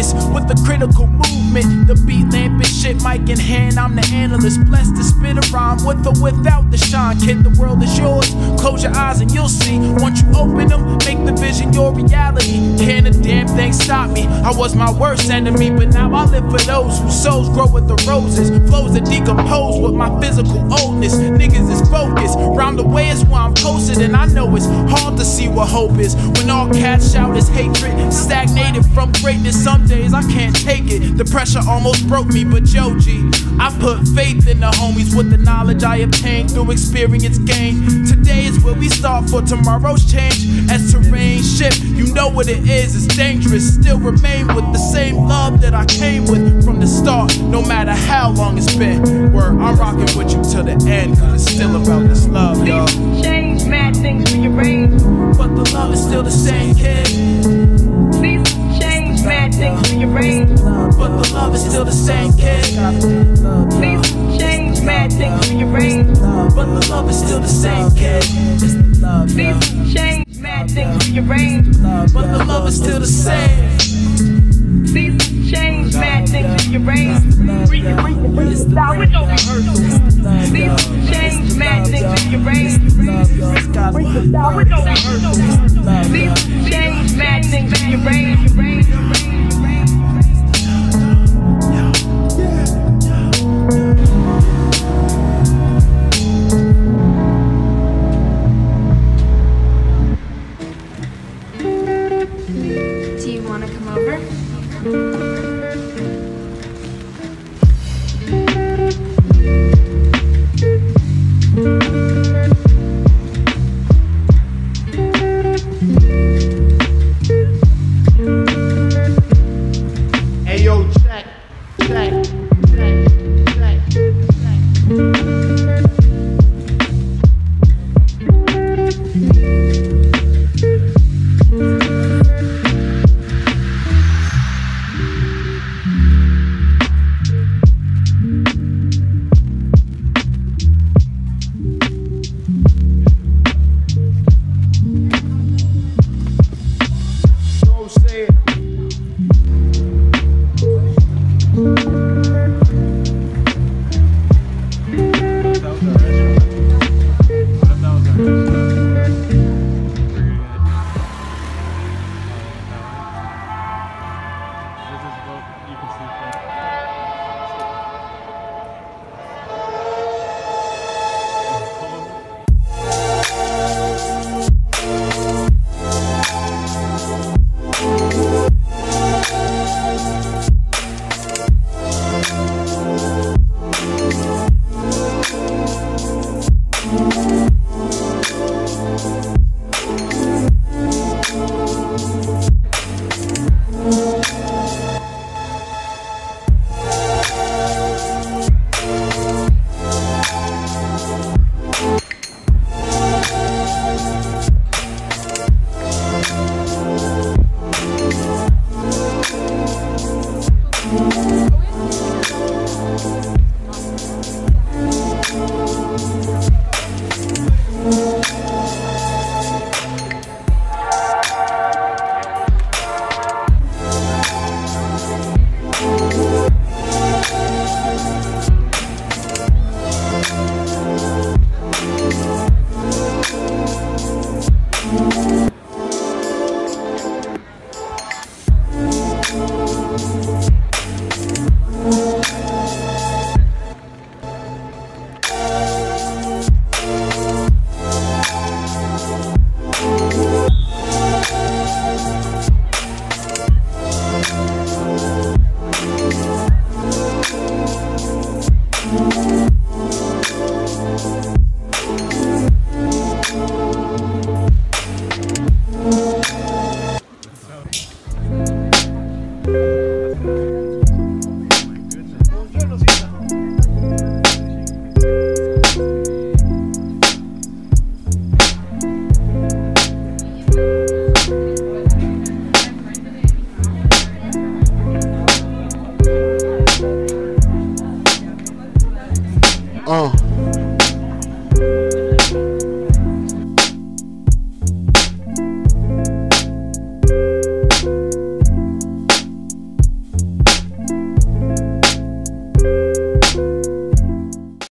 focus with the critical movement. The beat lamping shit, mic in hand, I'm the analyst. Blessed to spit a rhyme with or without the shine. Kid, the world is yours. Close your eyes and you'll see. Once you open them, make the vision your reality. Can't a damn thing stop me. I was my worst enemy, but now I live for those whose souls grow with the roses. Flows that decompose with my physical oldness. Niggas is focused. Round the way is where I'm posted, and I know it's hard to see what hope is when all cats shout is hatred. Stagnated from greatness, some days I can't take it. The pressure almost broke me, but Yo G, I put faith in the homies with the knowledge I obtained through experience gained. Today is where we start for tomorrow's change. As terrain shift, you know what it is, it's dangerous. Still remain with the same love that I came with from the start, no matter how long it's been. Word, I'm rocking with you till the end, cause it's still about this love, y'all. Change, mad things rearrange, but the love is still the same, kid. Change, mad things rearrange, but the love is still the same, kid. Change, mad things rearrange, but the love is still the same, kid. It's the love, y'all. Change, mad things rearrange, but the love is still the same. Change, mad things rearrange. Now we know change, mad things rearrange. Now we know change, mad things rearrange.